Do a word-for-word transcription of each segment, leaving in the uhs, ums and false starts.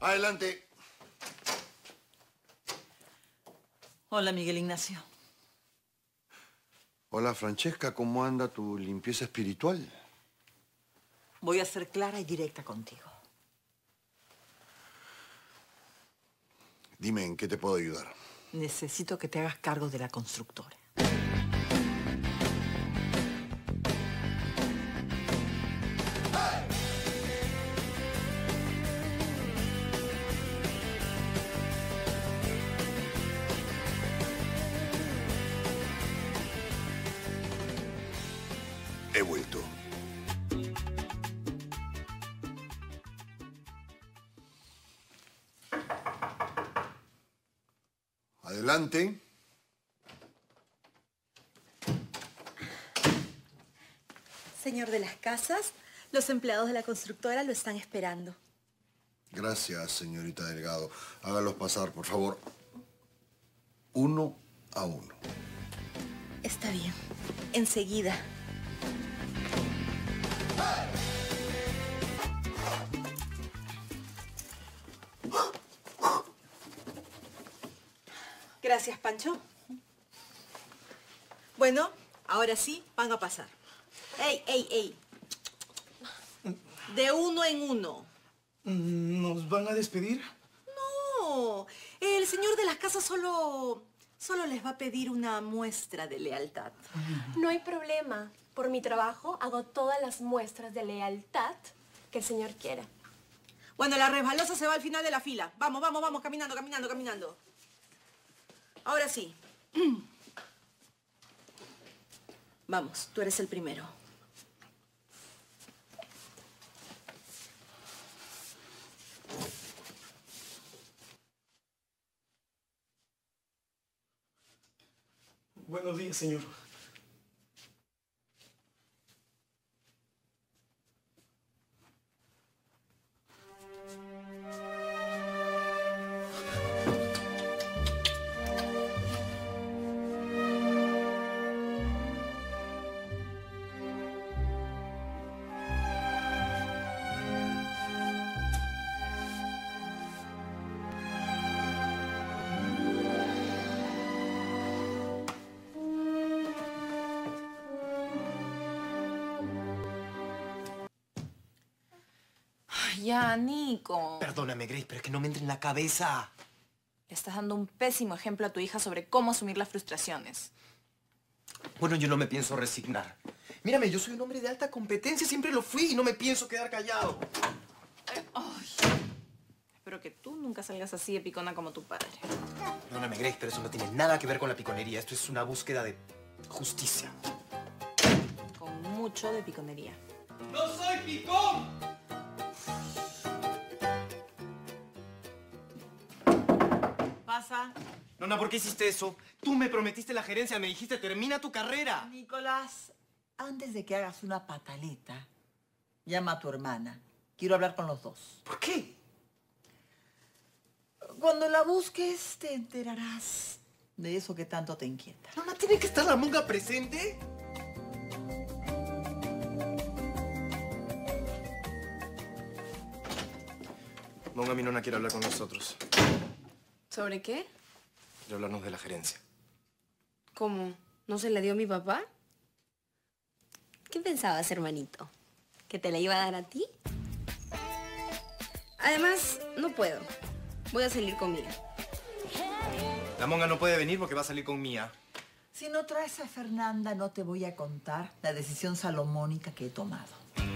Adelante. Hola, Miguel Ignacio. Hola, Francesca. ¿Cómo anda tu limpieza espiritual? Voy a ser clara y directa contigo. Dime, ¿en qué te puedo ayudar? Necesito que te hagas cargo de la constructora. He vuelto. Adelante. Señor de las casas, los empleados de la constructora lo están esperando. Gracias, señorita Delgado. Hágalos pasar, por favor. Uno a uno. Está bien. Enseguida. Gracias, Pancho. Bueno, ahora sí, van a pasar. ¡Ey, ey, ey! De uno en uno. ¿Nos van a despedir? No, el señor de las casas solo... solo les va a pedir una muestra de lealtad. No hay problema. Por mi trabajo hago todas las muestras de lealtad que el señor quiera. Bueno, la resbalosa se va al final de la fila. Vamos, vamos, vamos, caminando, caminando, caminando. Ahora sí. Vamos, tú eres el primero. Buenos días, señor. Ya, Nico. Perdóname, Grace, pero es que no me entra en la cabeza. Le estás dando un pésimo ejemplo a tu hija sobre cómo asumir las frustraciones. Bueno, yo no me pienso resignar. Mírame, yo soy un hombre de alta competencia, siempre lo fui y no me pienso quedar callado. Eh, ay. Espero que tú nunca salgas así de picona como tu padre. Perdóname, Grace, pero eso no tiene nada que ver con la piconería. Esto es una búsqueda de justicia. Con mucho de piconería. ¡No soy picón! Pasa. Nona, ¿por qué hiciste eso? Tú me prometiste la gerencia, me dijiste termina tu carrera. Nicolás, antes de que hagas una pataleta, llama a tu hermana. Quiero hablar con los dos. ¿Por qué? Cuando la busques, te enterarás de eso que tanto te inquieta. Nona, ¿tiene que estar la monga presente? Monga, mi nona quiere hablar con nosotros. ¿Sobre qué? Quiere hablarnos de la gerencia. ¿Cómo? ¿No se la dio mi papá? ¿Qué pensabas, hermanito? ¿Que te la iba a dar a ti? Además, no puedo. Voy a salir con Mía. La monga no puede venir porque va a salir con Mía. Si no traes a Fernanda, no te voy a contar la decisión salomónica que he tomado.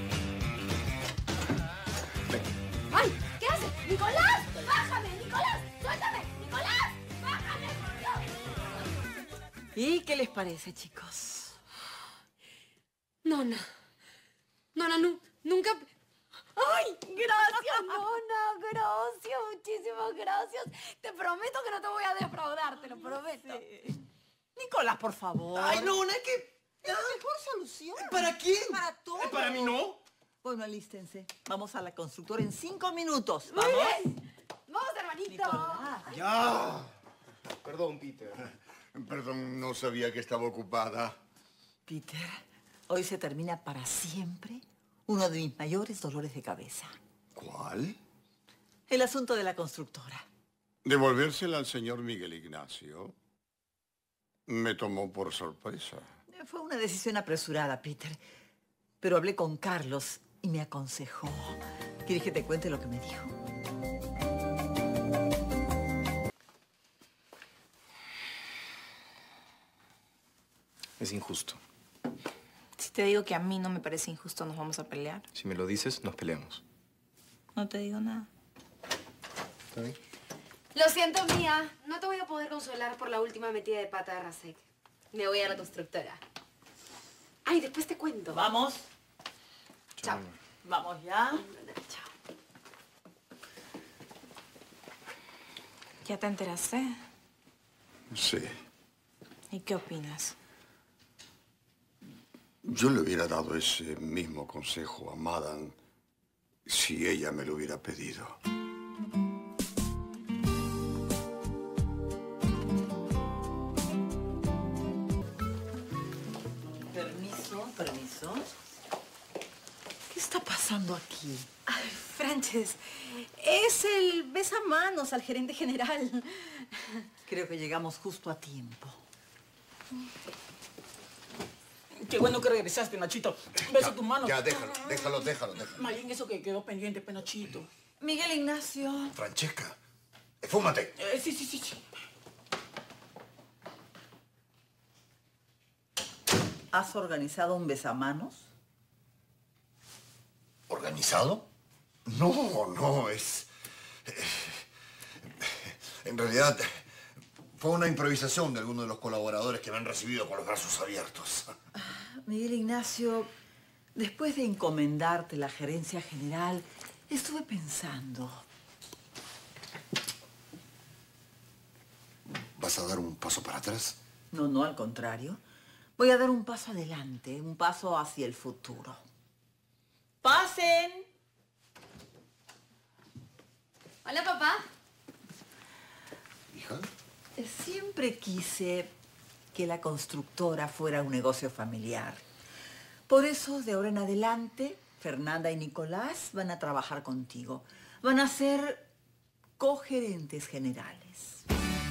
Ven. ¡Ay! ¿Qué haces? ¡Nicolás! ¡Bájame! ¡Nicolás! ¡Suéltame! ¡Nicolás! ¡Bájame, por Dios! ¿Y qué les parece, chicos? Nona. Nona, nu nunca... ¡Ay! Gracias, Nona. Gracias, muchísimas gracias. Te prometo que no te voy a defraudar, te lo prometo. Sí. Nicolás, por favor. ¡Ay, Nona, es que... Es la mejor solución. ¿Para quién? Para todos. ¿Para mí no? Bueno, alístense. Vamos a la constructora en cinco minutos. Muy ¿Vamos? bien. Vamos, hermanito. Nicolás. ¡Ya! Perdón, Peter. Perdón, no sabía que estaba ocupada. Peter, hoy se termina para siempre uno de mis mayores dolores de cabeza. ¿Cuál? El asunto de la constructora. Devolvérsela al señor Miguel Ignacio me tomó por sorpresa. Fue una decisión apresurada, Peter. Pero hablé con Carlos y me aconsejó. ¿Quieres que te cuente lo que me dijo? Es injusto. Si te digo que a mí no me parece injusto, nos vamos a pelear. Si me lo dices, nos peleamos. No te digo nada. ¿Está bien? Lo siento, Mía. No te voy a poder consolar por la última metida de pata de Rasek. Me voy a la constructora. Ay, después te cuento. Vamos. Chao. Vamos ya. Chao. ¿Ya te enteraste? Sí. ¿Y qué opinas? Yo le hubiera dado ese mismo consejo a Madame si ella me lo hubiera pedido. Permiso, permiso. ¿Qué está pasando aquí? Ay, Frances, es el besamanos al gerente general. Creo que llegamos justo a tiempo. Qué bueno que regresaste, Nachito. Beso tu mano. Ya, déjalo, déjalo, déjalo, déjalo. Más bien eso que quedó pendiente, pe, Nachito. Miguel Ignacio. Francesca, fúmate. Eh, sí, sí, sí, sí. ¿Has organizado un besamanos? ¿Organizado? No, no, es... En realidad, fue una improvisación de alguno de los colaboradores que me han recibido con los brazos abiertos. Miguel Ignacio, después de encomendarte la gerencia general, estuve pensando. ¿Vas a dar un paso para atrás? No, no, al contrario. Voy a dar un paso adelante, un paso hacia el futuro. ¡Pasen! Hola, papá. ¿Hija? Siempre quise que la constructora fuera un negocio familiar. Por eso, de ahora en adelante, Fernanda y Nicolás van a trabajar contigo. Van a ser cogerentes generales.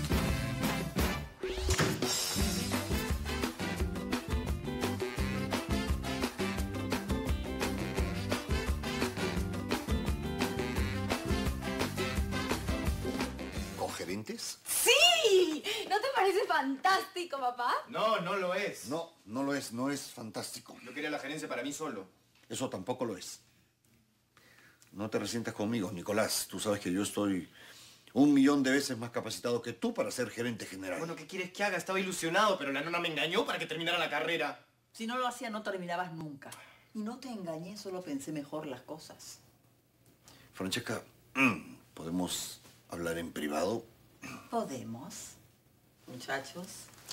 ¿Cogerentes? ¡Sí! ¿No te parece fantástico, papá? No, no lo es. No, no lo es, no es fantástico. Yo quería la gerencia para mí solo. Eso tampoco lo es. No te resientas conmigo, Nicolás. Tú sabes que yo estoy un millón de veces más capacitado que tú para ser gerente general. Bueno, ¿qué quieres que haga? Estaba ilusionado, pero la nona me engañó para que terminara la carrera. Si no lo hacía, no terminabas nunca. Y no te engañé, solo pensé mejor las cosas. Francesca, ¿podemos hablar en privado? Podemos, muchachos.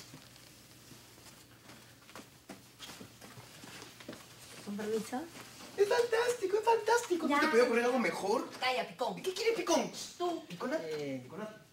¿Con permiso? Es fantástico, es fantástico. Ya. ¿No te puede ocurrir algo mejor? Calla, picón. ¿Qué quiere Picón? Tú. ¿Picona? Eh. ¿Picona?